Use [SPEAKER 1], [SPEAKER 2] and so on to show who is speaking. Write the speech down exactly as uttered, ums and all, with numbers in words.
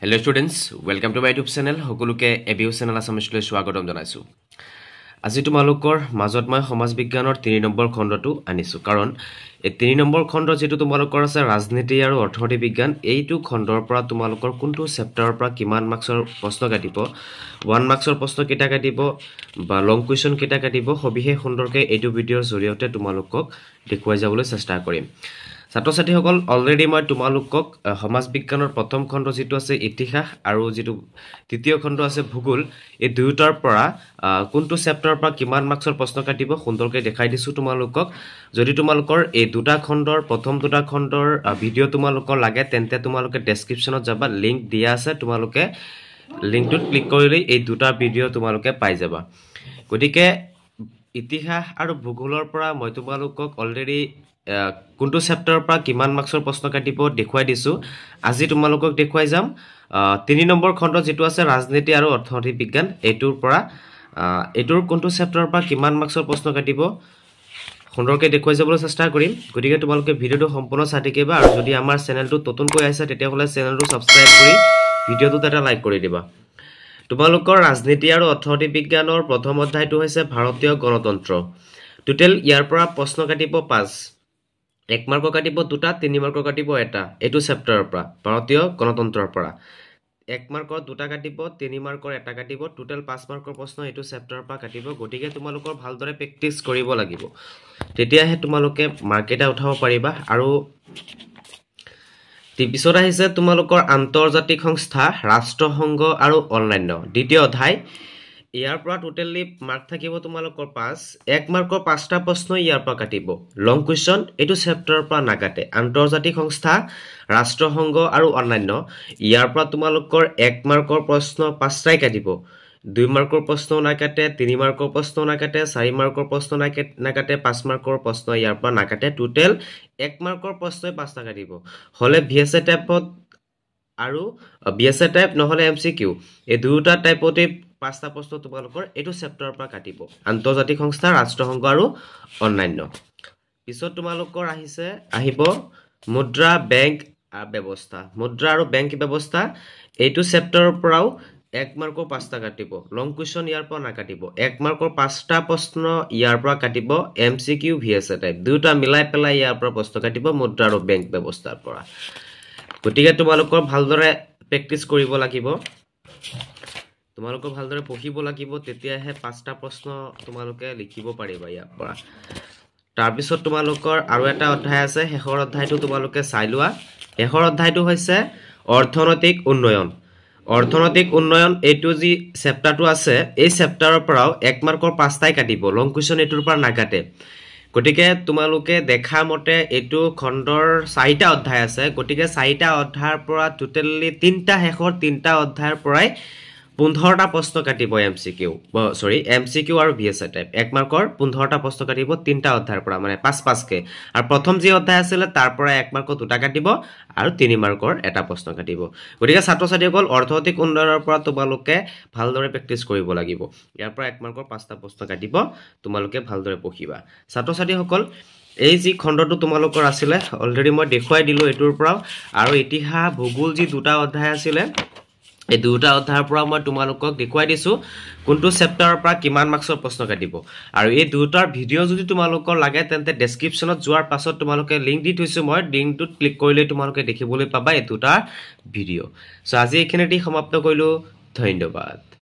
[SPEAKER 1] Hello students, welcome to my YouTube channel. Hokuluke A B U channel asamishলৈ স্বাগতম জনাইছো। আজি তোমালোকৰ মাজত মই সমাজ বিজ্ঞানৰ তিনি নম্বৰ খণ্ডটো আনিছো কাৰণ এই তিনি নম্বৰ খণ্ড যেটো তোমালোকৰ আছে ৰাজনীতি আৰু অৰ্থনীতি বিজ্ঞান এইটো খণ্ডৰ পৰা তোমালোকৰ কোনটো চেপ্টাৰৰ পৰা কিমান মাৰ্কছৰ প্ৰশ্ন কাটিব এক মাৰ্কছৰ প্ৰশ্ন কেটা কাটিব বা লং কোৱেশ্চন কেটা কাটিব সবিহে সুন্দৰকৈ এইটো ভিডিওৰ জৰিয়তে তোমালোকক দেখুৱাই যাবলৈ চেষ্টা কৰিম। ছাত্ৰ ছাত্ৰীসকল অলৰেডি মই তোমালোকক সমাজ বিজ্ঞানৰ প্ৰথম খণ্ড যেটো আছে ইতিহাস আৰু যেটো তৃতীয় খণ্ড আছে ভূগোল এই দুয়োটাৰ পৰা কোনটো চেপ্টাৰৰ পৰা কিমান মাৰ্কছৰ প্ৰশ্ন কাটিব সুন্দৰকৈ দেখাই দিছো তোমালোকক। যদি তোমালোকৰ এই দুটা খণ্ডৰ প্ৰথম দুটা খণ্ডৰ ভিডিও তোমালোকৰ লাগে তেন্তে তোমালোকে ডেসক্ৰিপচনত যাবা লিংক দিয়া আছে তোমালোকে লিংকটোত ক্লিক কৰিলে এই দুটা ভিডিও তোমালোকে পাই যাবা। গতিকে ইতিহাস আৰু ভূগোলৰ পৰা মই তোমালোকক অলৰেডি কোনটো চেপ্টাৰৰ পৰা কিমান মাৰ্কছৰ প্ৰশ্ন কাটিব দেখুৱাই দিছো। আজি তোমালোকক দেখুৱাই যাম তিনি নম্বৰ খণ্ড যেটো আছে ৰাজনীতি আৰু অৰ্থনীতি বিজ্ঞান এইটোৰ পৰা এইটোৰ কোনটো চেপ্টাৰৰ পৰা কিমান মাৰ্কছৰ প্ৰশ্ন কাটিব সুন্দৰকৈ দেখুৱাই যাবলৈ চেষ্টা কৰিম। গতিকে তোমালোকে ভিডিওটো সম্পূৰ্ণ চাই থাকিবা আৰু যদি আমাৰ চেনেলটো নতুনকৈ আহিছে তেতিয়া হলে চেনেলটো সাবস্ক্ৰাইব কৰি ভিডিওটো এটা লাইক কৰি দিবা। তোমালোকৰ ৰাজনীতি আৰু অৰ্থনীতি বিজ্ঞানৰ প্ৰথম অধ্যায়টো হৈছে ভাৰতীয় গণতন্ত্ৰ। টোটেল ইয়াৰ পৰা প্ৰশ্ন কাটিব পাঁচ এক মাৰ্কৰ কাটিব দুটা তিনি মাৰ্কৰ কাটিব এটা এইটো চেপ্টাৰৰ পৰা ভাৰতীয় গণতন্ত্ৰৰ পৰা এক মাৰ্কৰ দুটা কাটিব তিনি মাৰ্কৰ এটা কাটিব টোটেল পাঁচ মাৰ্কৰ প্ৰশ্ন এইটো চেপ্টাৰৰ পৰা কাটিব। গতিকে তোমালোকৰ ভালদৰে প্ৰেক্টিস কৰিব লাগিব তেতিয়াহে তোমালোকে মাৰ্ক এটা উঠাব পাৰিবা। আৰু পিছত আহিছে তোমালোকৰ আন্তৰ্জাতিক সংস্থা ৰাষ্ট্ৰসংঘ আৰু অন্যান্য দ্বিতীয় অধ্যায় ইয়াৰ পৰা টোটেলি মাৰ্ক থাকিব তোমালোকৰ পাঁচ এক মাৰ্কৰ পাঁচটা প্ৰশ্ন ইয়াৰ পৰা কাটিব লং কোৱেশ্চন এইটো চেপ্টাৰৰ পৰা নাকাটে আন্তৰ্জাতিক সংস্থা ৰাষ্ট্ৰসংঘ আৰু অন্যান্য ইয়াৰ পৰা তোমালোকৰ এক মাৰ্কৰ প্ৰশ্ন পাঁচটাই কাটিব দুই মাৰ্কৰ প্ৰশ্ন নাকাটে তিনি মাৰ্কৰ প্ৰশ্ন নাকাটে চাৰি মাৰ্কৰ প্ৰশ্ন নাকাটে পাঁচ মাৰ্কৰ প্ৰশ্ন ইয়াৰ পৰা নাকাটে টোটেল এক মাৰ্কৰ প্ৰশ্নই পাঁচটা কাটিব হলে ভিএছএ টাইপত আৰু বিএছএ টাইপ নহলে এমসিকিউ এই দুটা টাইপতে পাঁচটা প্ৰশ্ন তোমালোকৰ এইটো চেপ্টাৰৰ পৰা কাটিব আন্তৰ্জাতিক সংস্থা ৰাষ্ট্ৰসংঘ আৰু অন্যান্য। পিছত তোমালোকৰ আহিছে আহিব মুদ্ৰা বেংক ব্যৱস্থা মুদ্ৰা আৰু বেংক ব্যৱস্থা এইটো চেপ্টাৰৰ পৰাও এক মাৰ্কৰ পাঁচটা কাটিব লং কোৱেশ্চন ইয়াৰ পৰা নাকাটিব এক মাৰ্কৰ পাঁচটা প্ৰশ্ন ইয়াৰ পৰা কাটিব এমসিকিউ ভিএছএ টাইপ দুটা মিলাই পেলাই ইয়াৰ পৰা প্ৰশ্ন কাটিব মুদ্ৰা আৰু বেংক ব্যৱস্থাৰ পৰা। গতিকে তোমালোকৰ ভালদৰে প্ৰেক্টিস কৰিব লাগিব তোমালোকৰ ভালদৰে পঢ়িব লাগিব তেতিয়াহে পাঁচটা প্ৰশ্ন তোমালোকে লিখিব পাৰিবা ইয়াৰ পৰা। তাৰ পিছত তোমালোকৰ আৰু এটা অধ্যায় আছে শেষৰ অধ্যায়টো তোমালোকে চাই লোৱা। শেষৰ অধ্যায়টো হৈছে অৰ্থনৈতিক উন্নয়ন অৰ্থনৈতিক উন্নয়ন এইটো যি চেপ্টাৰটো আছে এই চেপ্টাৰৰ পৰাও এক মাৰ্কৰ পাঁচটাই কাটিব লং কোৱেশ্চন এইটোৰ পৰা নাকাটে। গতিকে তোমালোকে দেখা মতে এইটো খণ্ডৰ চাৰিটা অধ্যায় আছে গতিকে চাৰিটা অধ্যায়ৰ পৰা টোটেলি তিনটা শেষৰ তিনটা অধ্যায়ৰ পৰাই পোন্ধৰটা প্ৰশ্ন কাটিব এমসিকিউ সৰি এমসিকিউ আৰু ভিএছএ টাইপ এক মাৰ্কৰ পোন্ধৰটা প্ৰশ্ন কাটিব তিনটা অধ্যায়ৰ পৰা মানে পাঁচ পাঁচকে আৰু প্ৰথম যি অধ্যায় আছিল তাৰ পৰা এক মাৰ্কৰ দুটা কাটিব আৰু তিনি মাৰ্কৰ এটা প্ৰশ্ন কাটিব। গতিকে ছাত্ৰ ছাত্ৰীসকল অৰ্থনৈতিক উন্নয়নৰ পৰা তোমালোকে ভালদৰে প্ৰেক্টিস কৰিব লাগিব ইয়াৰ পৰা এক মাৰ্কৰ পাঁচটা প্ৰশ্ন কাটিব তোমালোকে ভালদৰে পঢ়িবা। ছাত্ৰ ছাত্ৰীসকল এই যি খণ্ডটো তোমালোকৰ আছিল অলৰেডি মই দেখুৱাই দিলো এইটোৰ পৰা আৰু ইতিহাস ভূগোল যি দুটা অধ্যায় আছিল এই দুটা অধ্যায়ৰ পৰা মই তোমালোকক দেখুৱাই দিছো কোনটো চেপ্টাৰৰ পৰা কিমান মাৰ্কছৰ প্ৰশ্ন কাটিব আৰু এই দুটাৰ ভিডিও যদি তোমালোকৰ লাগে তেন্তে ডেসক্ৰিপচনত যোৱাৰ পাছত তোমালোকে লিংক দি থৈছো মই লিংকটোত ক্লিক কৰিলে তোমালোকে দেখিবলৈ পাবা এই দুটা ভিডিও। সো আজি এইখিনিতে সমাপ্ত কৰিলো ধন্যবাদ।